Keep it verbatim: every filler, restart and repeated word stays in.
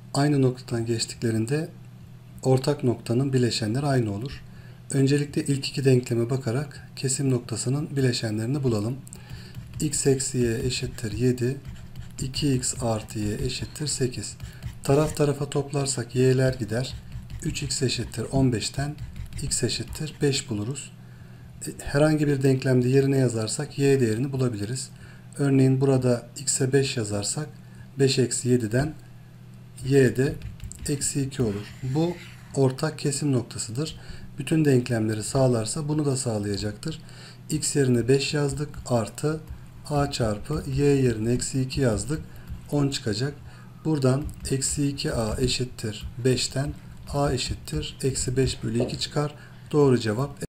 aynı noktadan geçtiklerinde ortak noktanın bileşenleri aynı olur. Öncelikle ilk iki denkleme bakarak kesim noktasının bileşenlerini bulalım. X eksi y eşittir yedi, iki x artı y eşittir sekiz. Taraf tarafa toplarsak y'ler gider. üç x eşittir on beşten x eşittir beş buluruz. Herhangi bir denklemde yerine yazarsak y değerini bulabiliriz. Örneğin burada x'e beş yazarsak beş eksi yediden y'de eksi iki olur. Bu ortak kesim noktasıdır. Bütün denklemleri sağlarsa bunu da sağlayacaktır. X yerine beş yazdık artı a çarpı y yerine eksi iki yazdık. on çıkacak. Buradan eksi iki a eşittir beşten a eşittir eksi beş bölü iki çıkar. Doğru cevap